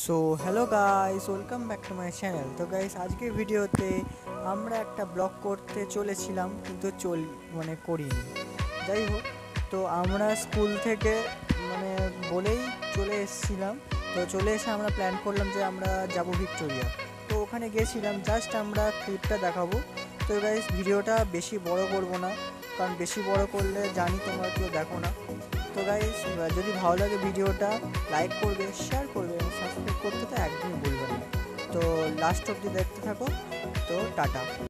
So hello guys, welcome back to my channel. তো guys, আজকের ভিডিওতে আমরা একটা ব্লগ করতে চলেছিলাম, কিন্তু করিনি। যাই হোক, তো আমরা স্কুল থেকে বলেই চলে এসেছিলাম। তো চলে এসে আমরা প্ল্যান করলাম যে আমরা যাব ভিক্টোরিয়া। তো ওখানে গেছিলাম, জাস্ট আমরা ক্লিপটা দেখাবো। তো গাইস, ভিডিওটা বেশি বড় করব না, কারণ বেশি বড় করলে জানি তোমরা কেউ দেখো না। তো গাইস, যদি ভালো লাগে ভিডিওটা লাইক করবে, শেয়ার করবে এবং সাবস্ক্রাইব করতে তো একদমই ভুলবেন না। তো লাস্ট অবধি দেখতে থাকো। তো টাটা।